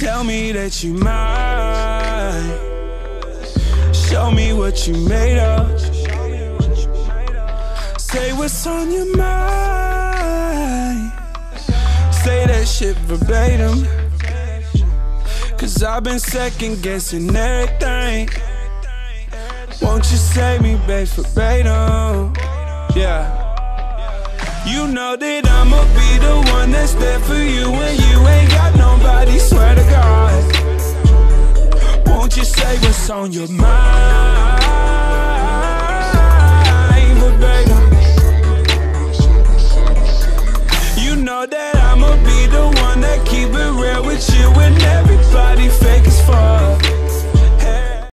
Tell me that you mine. Show me what you made of. Say what's on your mind. Say that shit verbatim. Cause I've been second guessing everything. Won't you say me, babe, verbatim? Yeah. You know that I'ma be the one that's there for you when you ain't got nobody, swear to God. Won't you say what's on your mind?